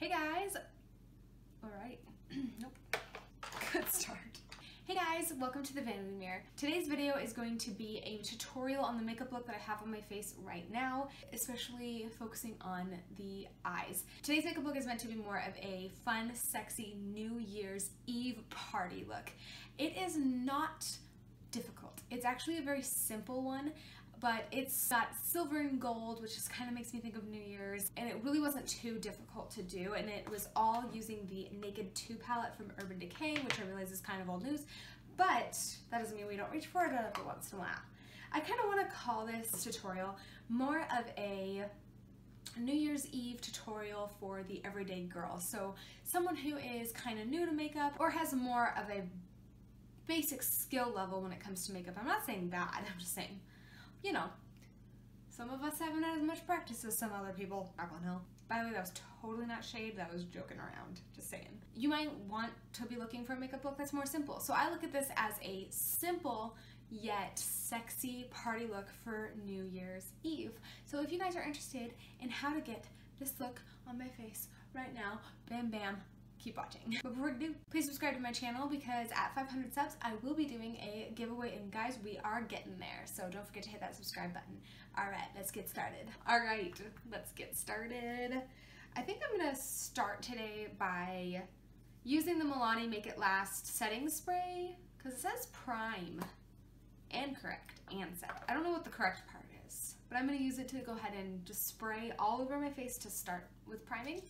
Hey guys! Alright, nope, good start. Hey guys, welcome to the Vanity Mirror. Today's video is going to be a tutorial on the makeup look that I have on my face right now, especially focusing on the eyes. Today's makeup look is meant to be more of a fun, sexy New Year's Eve party look. It is not difficult. It's actually a very simple one, but it's got silver and gold, which just kind of makes me think of New Year's, and it really wasn't too difficult to do, and it was all using the Naked 2 palette from Urban Decay, which I realize is kind of old news, but that doesn't mean we don't reach for it every once in a while. I kind of want to call this tutorial more of a New Year's Eve tutorial for the everyday girl, so someone who is kind of new to makeup or has more of a basic skill level when it comes to makeup. I'm not saying bad, I'm just saying, you know, some of us haven't had as much practice as some other people. I don't know. By the way, that was totally not shade, that was joking around, just saying. You might want to be looking for a makeup look that's more simple. So I look at this as a simple yet sexy party look for New Year's Eve. So if you guys are interested in how to get this look on my face right now, bam bam, keep watching. But before we do, please subscribe to my channel because at 500 subs, I will be doing a giveaway, and guys, we are getting there. So don't forget to hit that subscribe button. All right, let's get started. All right, let's get started. I think I'm gonna start today by using the Milani Make It Last setting spray because it says prime and correct and set. I don't know what the correct part is, but I'm gonna use it to go ahead and just spray all over my face to start with priming.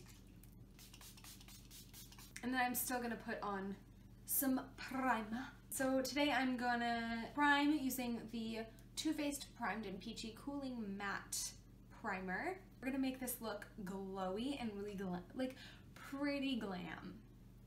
And then I'm still gonna put on some primer. So today I'm gonna prime using the Too Faced Primed and Peachy Cooling Matte Primer. We're gonna make this look glowy and really like pretty glam.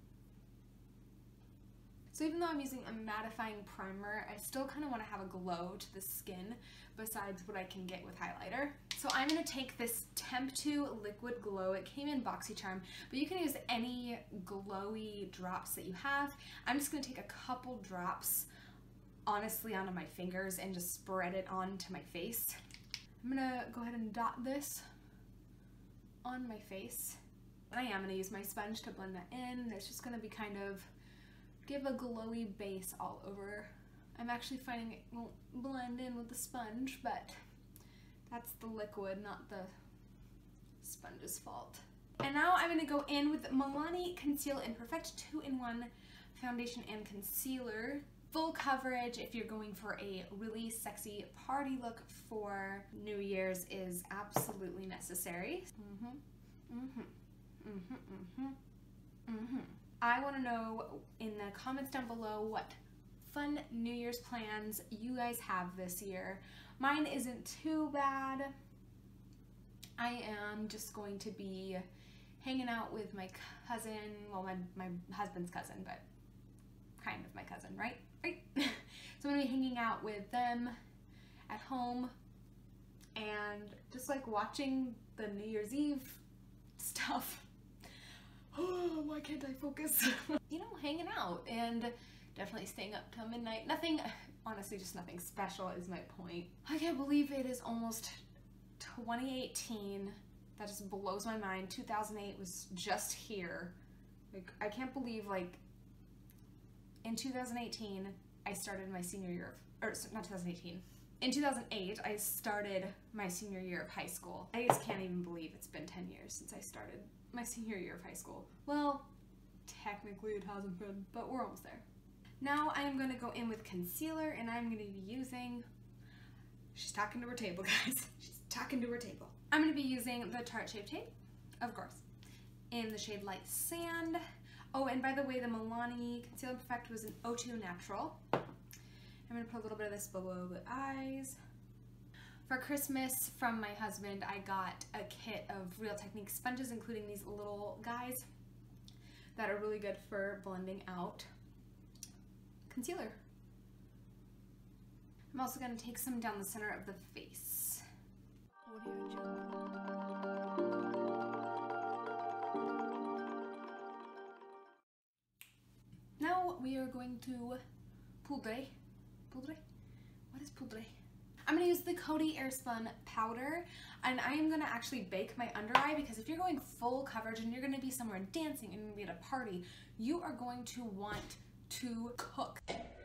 So even though I'm using a mattifying primer, I still kind of want to have a glow to the skin besides what I can get with highlighter. So I'm going to take this Temp2 Liquid Glow. It came in BoxyCharm, but you can use any glowy drops that you have. I'm just going to take a couple drops, honestly, onto my fingers and just spread it onto my face. I'm going to go ahead and dot this on my face. And I am going to use my sponge to blend that in. It's just going to be kind of give a glowy base all over. I'm actually finding it won't blend in with the sponge, but that's the liquid, not the sponge's fault. And now I'm going to go in with Milani Conceal and Perfect 2-in-1 foundation and concealer. Full coverage if you're going for a really sexy party look for New Year's is absolutely necessary. I want to know in the comments down below what fun New Year's plans you guys have this year. Mine isn't too bad. I am just going to be hanging out with my cousin, well, my husband's cousin, but kind of my cousin, right? Right? So I'm going to be hanging out with them at home and just like watching the New Year's Eve stuff. Oh, why can't I focus? You know, hanging out and definitely staying up till midnight. Nothing, honestly, just nothing special is my point. I can't believe it is almost 2018. That just blows my mind. 2008 was just here. Like, I can't believe, like, in 2018, I started my senior year of, or not 2018. In 2008, I started my senior year of high school. I just can't even believe it's been 10 years since I started my senior year of high school. Well, technically it hasn't been, but we're almost there. Now I'm going to go in with concealer, and I'm going to be using, she's talking to her table, guys. She's talking to her table. I'm going to be using the Tarte Shape Tape, of course, in the shade Light Sand. Oh, and by the way, the Milani Conceal and Perfect was an O2 Natural. I'm going to put a little bit of this below the eyes. For Christmas from my husband, I got a kit of Real Techniques sponges, including these little guys that are really good for blending out concealer. I'm also going to take some down the center of the face. Audio Jungle. Now we are going to poudre. Poudre? What is poudre? I'm going to use the Coty Airspun powder, and I am going to actually bake my under eye, because if you're going full coverage and you're going to be somewhere dancing and you're going to be at a party, you are going to want to cook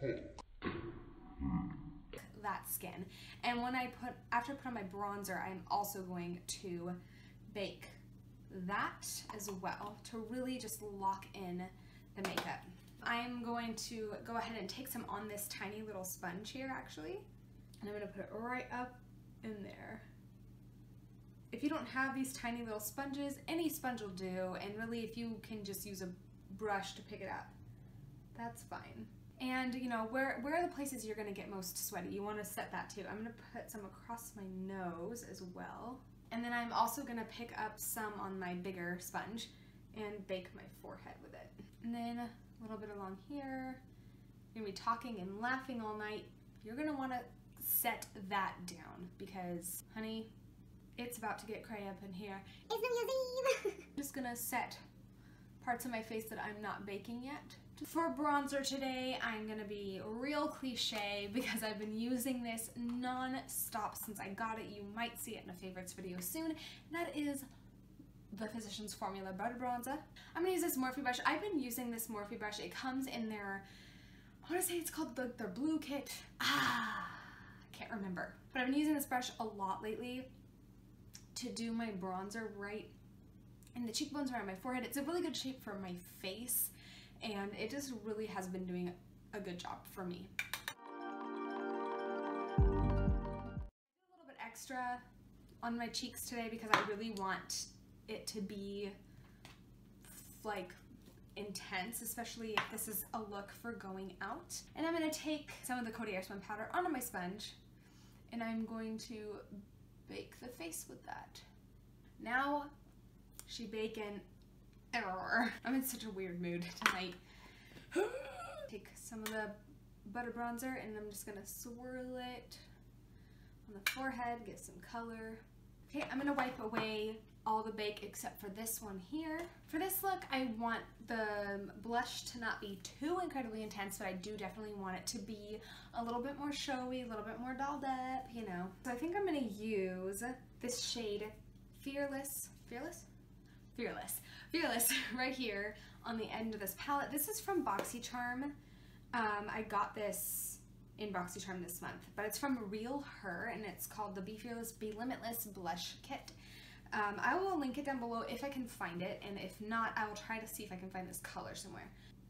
that skin. And when after I put on my bronzer, I'm also going to bake that as well to really just lock in the makeup. I'm going to go ahead and take some on this tiny little sponge here actually, and I'm going to put it right up in there. If you don't have these tiny little sponges, any sponge will do, and really if you can just use a brush to pick it up, that's fine. And you know, where are the places you're going to get most sweaty? You want to set that too. I'm going to put some across my nose as well. And then I'm also going to pick up some on my bigger sponge and bake my forehead with it. And then a little bit along here. You're going to be talking and laughing all night. You're going to want to set that down because, honey, it's about to get cray up in here. It's New Year's Eve! I'm just going to set parts of my face that I'm not baking yet. For bronzer today, I'm going to be real cliche because I've been using this non-stop since I got it. You might see it in a favorites video soon. And that is the Physicians Formula Butter Bronzer. I'm going to use this Morphe brush. I've been using this Morphe brush. It comes in their, I want to say it's called their blue kit. I can't remember. But I've been using this brush a lot lately to do my bronzer right in the cheekbones around my forehead. It's a really good shape for my face, and it just really has been doing a good job for me. I do a little bit extra on my cheeks today because I really want it to be like intense, especially if this is a look for going out. And I'm going to take some of the Coty Airspun powder onto my sponge, and I'm going to bake the face with that. Now, she baking. I'm in such a weird mood tonight. Take some of the butter bronzer and I'm just gonna swirl it on the forehead, get some color. Okay, I'm gonna wipe away all the bake except for this one here. For this look, I want the blush to not be too incredibly intense, but I do definitely want it to be a little bit more showy, a little bit more dolled up, you know. So I think I'm gonna use this shade Fearless right here on the end of this palette. This is from BoxyCharm. I got this in BoxyCharm this month, but it's from Real Her, and it's called the Be Fearless, Be Limitless Blush Kit. I will link it down below if I can find it, and if not, I will try to see if I can find this color somewhere.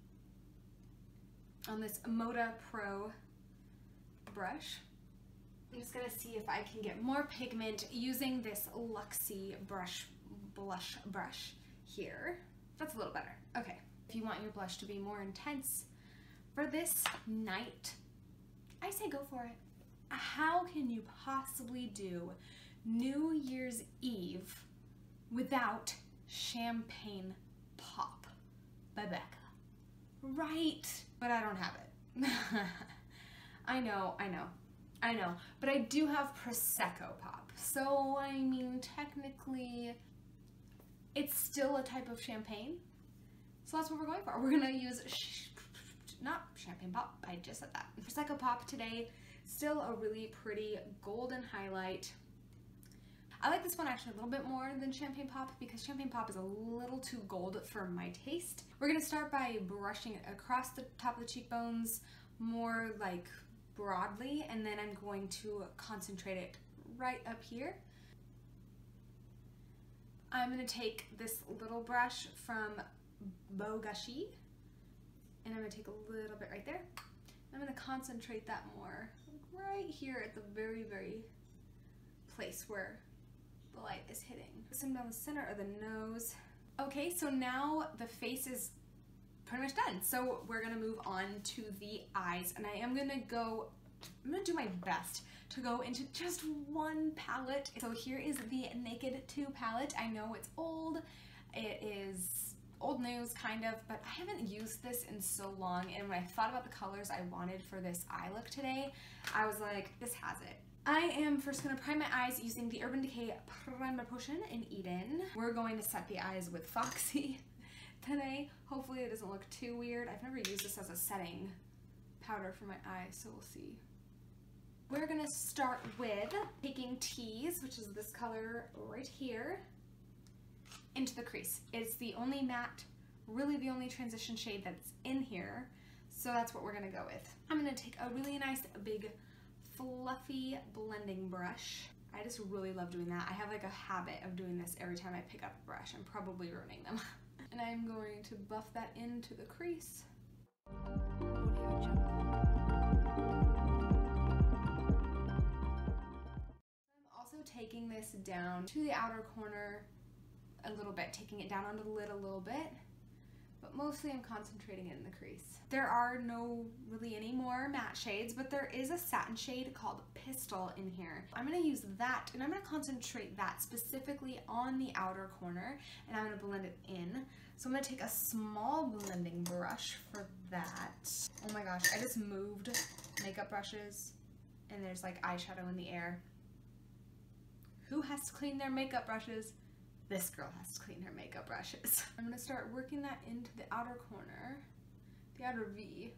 On this Moda Pro brush, I'm just gonna see if I can get more pigment using this Luxie blush brush here. That's a little better. Okay, if you want your blush to be more intense for this night, I say go for it. How can you possibly do New Year's Eve without Champagne Pop by Becca? Right, but I don't have it. I know, but I do have Prosecco Pop. So, I mean, technically, it's still a type of champagne. So that's what we're going for. We're gonna use, not Champagne Pop, I just said that. Prosecco Pop today, still a really pretty golden highlight. I like this one actually a little bit more than Champagne Pop because Champagne Pop is a little too gold for my taste. We're gonna start by brushing it across the top of the cheekbones, more like broadly, and then I'm going to concentrate it right up here. I'm going to take this little brush from Beau Gushy, and I'm going to take a little bit right there. I'm going to concentrate that more right here at the very, very place where the light is hitting. Some down the center of the nose. Okay, so now the face is pretty much done. So we're going to move on to the eyes, and I'm going to do my best to go into just one palette. So here is the Naked 2 palette. I know it's old. It is old news, kind of, but I haven't used this in so long, and when I thought about the colors I wanted for this eye look today, I was like, this has it. I am first going to prime my eyes using the Urban Decay Primer Potion in Eden. We're going to set the eyes with Foxy today. Hopefully it doesn't look too weird. I've never used this as a setting powder for my eyes, so we'll see. We're gonna start with taking Tease, which is this color right here, into the crease. It's the only matte, really the only transition shade that's in here, so that's what we're gonna go with. I'm gonna take a really nice big fluffy blending brush. I just really love doing that. I have like a habit of doing this every time I pick up a brush. I'm probably ruining them. And I'm going to buff that into the crease. I'm also taking this down to the outer corner a little bit, taking it down onto the lid a little bit, but mostly I'm concentrating it in the crease. There are no really any more matte shades, but there is a satin shade called Pistol in here. I'm gonna use that, and I'm gonna concentrate that specifically on the outer corner, and I'm gonna blend it in. So I'm gonna take a small blending brush for that. Oh my gosh, I just moved makeup brushes, and there's like eyeshadow in the air. Who has to clean their makeup brushes? This girl has to clean her makeup brushes. I'm gonna start working that into the outer corner, the outer V.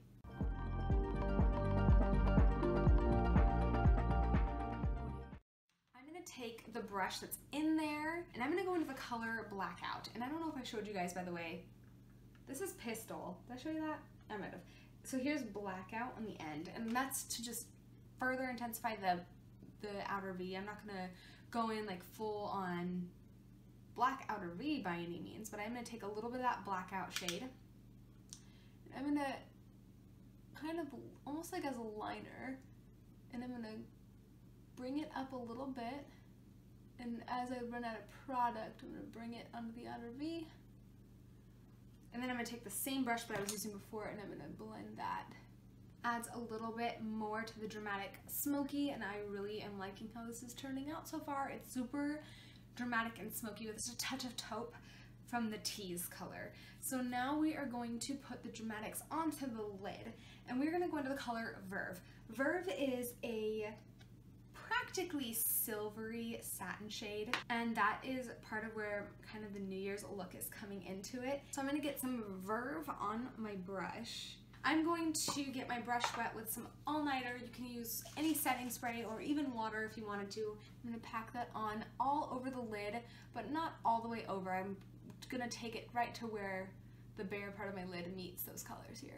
I'm gonna take the brush that's in there, and I'm gonna go into the color Blackout. And I don't know if I showed you guys, by the way, this is Pistol. Did I show you that? I might have. So here's Blackout on the end, and that's to just further intensify the outer V. I'm not gonna go in like full on black outer V by any means, but I'm going to take a little bit of that Blackout shade, and I'm going to kind of almost like as a liner, and I'm going to bring it up a little bit, and as I run out of product, I'm going to bring it under the outer V, and then I'm going to take the same brush that I was using before, and I'm going to blend that. Adds a little bit more to the dramatic smoky, and I really am liking how this is turning out so far. It's super dramatic and smoky with just a touch of taupe from the Tease color. So now we are going to put the dramatics onto the lid, and we're going to go into the color Verve. Verve is a practically silvery satin shade, and that is part of where kind of the New Year's look is coming into it. So I'm going to get some Verve on my brush. I'm going to get my brush wet with some all-nighter. You can use any setting spray or even water if you wanted to. I'm going to pack that on all over the lid, but not all the way over. I'm going to take it right to where the bare part of my lid meets those colors here.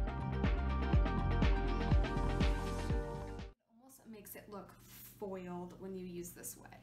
It almost makes it look foiled when you use this wet.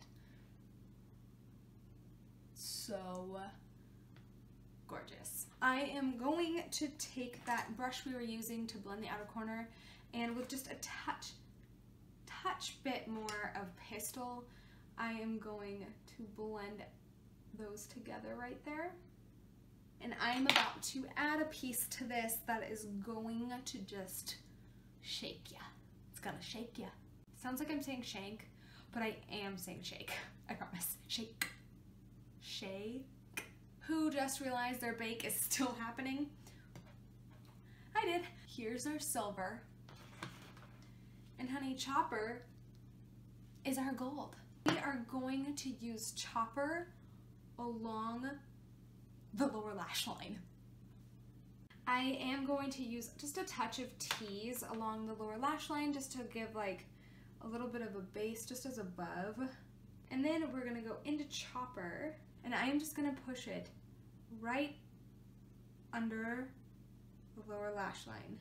So gorgeous. I am going to take that brush we were using to blend the outer corner, and with just a touch bit more of Pistol, I am going to blend those together right there. And I'm about to add a piece to this that is going to just shake ya. It's gonna shake ya. Sounds like I'm saying shank, but I am saying shake. I promise. Shake. Shake. Who just realized their bake is still happening? I did. Here's our silver. And honey, Chopper is our gold. We are going to use Chopper along the lower lash line. I am going to use just a touch of Tease along the lower lash line just to give like a little bit of a base just as above. And then we're gonna go into Chopper, and I am just gonna push it right under the lower lash line.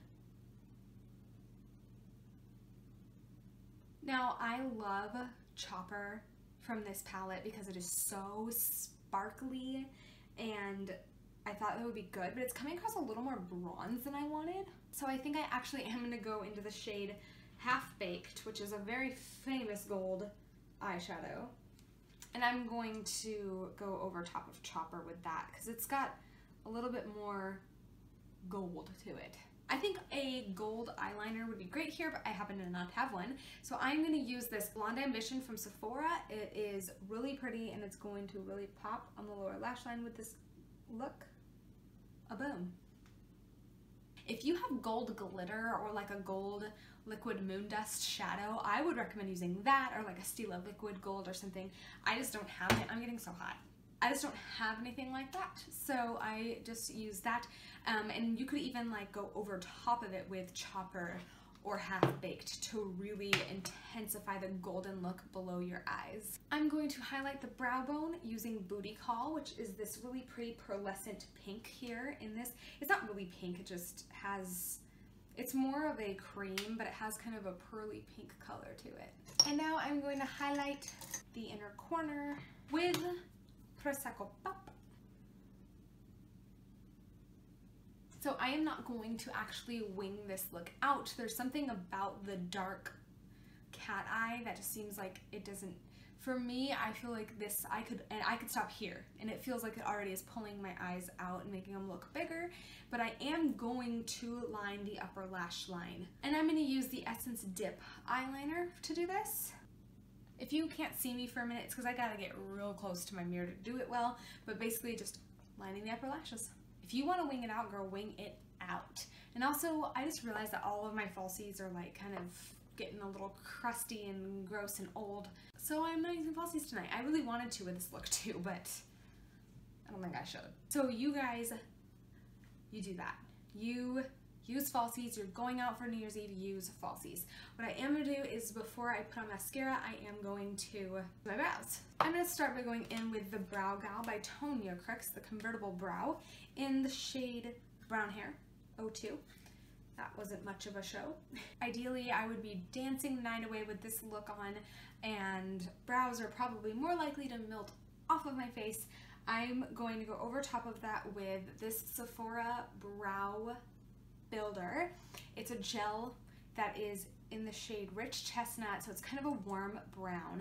Now, I love Chopper from this palette because it is so sparkly, and I thought that would be good, but it's coming across a little more bronze than I wanted. So I think I actually am gonna go into the shade Half Baked, which is a very famous gold eyeshadow. And I'm going to go over top of Chopper with that because it's got a little bit more gold to it. I think a gold eyeliner would be great here, but I happen to not have one. So I'm going to use this Blonde Ambition from Sephora. It is really pretty, and it's going to really pop on the lower lash line with this look. A boom. If you have gold glitter or like a gold liquid moon dust shadow, I would recommend using that, or like a Stila liquid gold or something. I just don't have it. I'm getting so hot. I just don't have anything like that, so I just use that. And you could even like go over top of it with Chopper or half-baked to really intensify the golden look below your eyes. I'm going to highlight the brow bone using Booty Call, which is this really pretty pearlescent pink here in this. It's not really pink, it just has, it's more of a cream, but it has kind of a pearly pink color to it. And now I'm going to highlight the inner corner with Prosecco Pop. So I am not going to actually wing this look out. There's something about the dark cat eye that just seems like it doesn't, for me, I feel like this, I could stop here, and it feels like it already is pulling my eyes out and making them look bigger, but I am going to line the upper lash line. And I'm going to use the Essence Dip eyeliner to do this. If you can't see me for a minute, it's because I gotta get real close to my mirror to do it well, but basically just lining the upper lashes. If you want to wing it out, girl, wing it out. And also, I just realized that all of my falsies are like kind of getting a little crusty and gross and old. So I'm not using falsies tonight. I really wanted to with this look too, but I don't think I should. So you guys, you do that. You use falsies. You're going out for New Year's Eve, use falsies. What I am going to do is before I put on mascara, I am going to do my brows. I'm going to start by going in with the Brow Gal by Tonia Crooks, the convertible brow, in the shade Brown Hair 02. That wasn't much of a show. Ideally, I would be dancing the night away with this look on, and brows are probably more likely to melt off of my face. I'm going to go over top of that with this Sephora Brow Builder. It's a gel that is in the shade Rich Chestnut, so it's kind of a warm brown.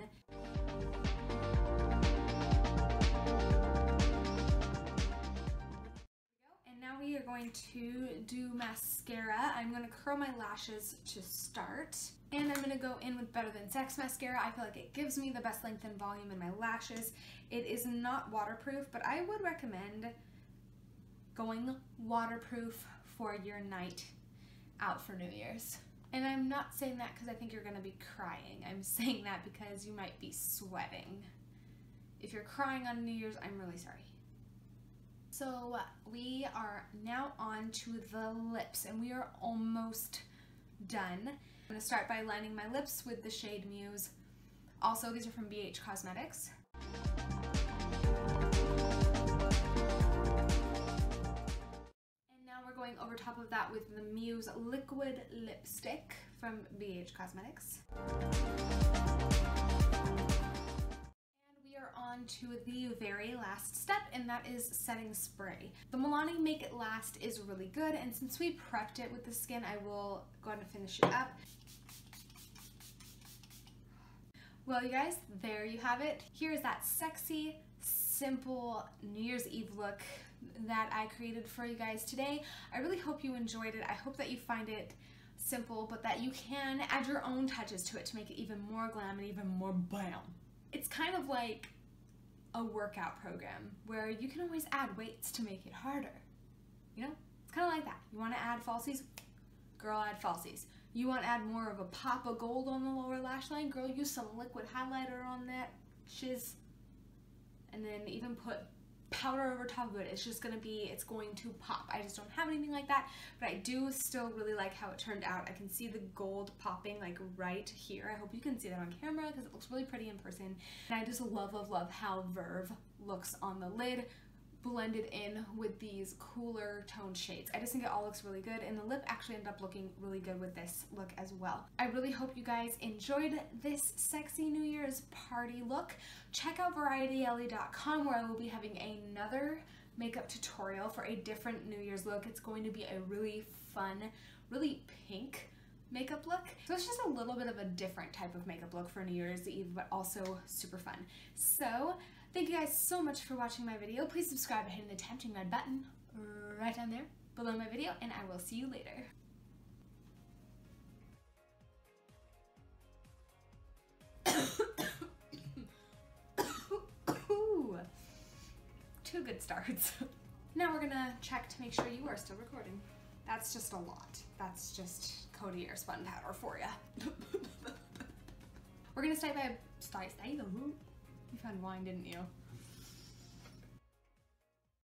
And now we are going to do mascara. I'm going to curl my lashes to start. And I'm going to go in with Better Than Sex mascara. I feel like it gives me the best length and volume in my lashes. It is not waterproof, but I would recommend going waterproof for your night out for New Year's. And I'm not saying that because I think you're going to be crying. I'm saying that because you might be sweating. If you're crying on New Year's, I'm really sorry. So we are now on to the lips, and we are almost done. I'm going to start by lining my lips with the shade Muse. Also, these are from BH Cosmetics. We're going over top of that with the Muse Liquid Lipstick from BH Cosmetics. And we are on to the very last step, and that is setting spray. The Milani Make It Last is really good, and since we prepped it with the skin, I will go ahead and finish it up. Well, you guys, there you have it. Here's that sexy, simple New Year's Eve look that I created for you guys today. I really hope you enjoyed it. I hope that you find it simple, but that you can add your own touches to it to make it even more glam and even more bam. It's kind of like a workout program where you can always add weights to make it harder. You know, it's kind of like that. You want to add falsies? Girl, add falsies. You want to add more of a pop of gold on the lower lash line? Girl, use some liquid highlighter on that shiz. And then even put powder over top of it. It's just going to be, it's going to pop. I just don't have anything like that, but I do still really like how it turned out. I can see the gold popping like right here. I hope you can see that on camera because it looks really pretty in person. And I just love, love, love how Verve looks on the lid, blended in with these cooler toned shades. I just think it all looks really good, and the lip actually ended up looking really good with this look as well. I really hope you guys enjoyed this sexy New Year's party look. Check out VarietyEllie.com where I will be having another makeup tutorial for a different New Year's look. It's going to be a really fun, really pink makeup look. So it's just a little bit of a different type of makeup look for New Year's Eve, but also super fun. So thank you guys so much for watching my video. Please subscribe by hitting the tempting red button right down there below my video, and I will see you later. Two good starts. Now we're gonna check to make sure you are still recording. That's just a lot. That's just Cody Air Spun Powder for ya. We're gonna start by, you found wine, didn't you?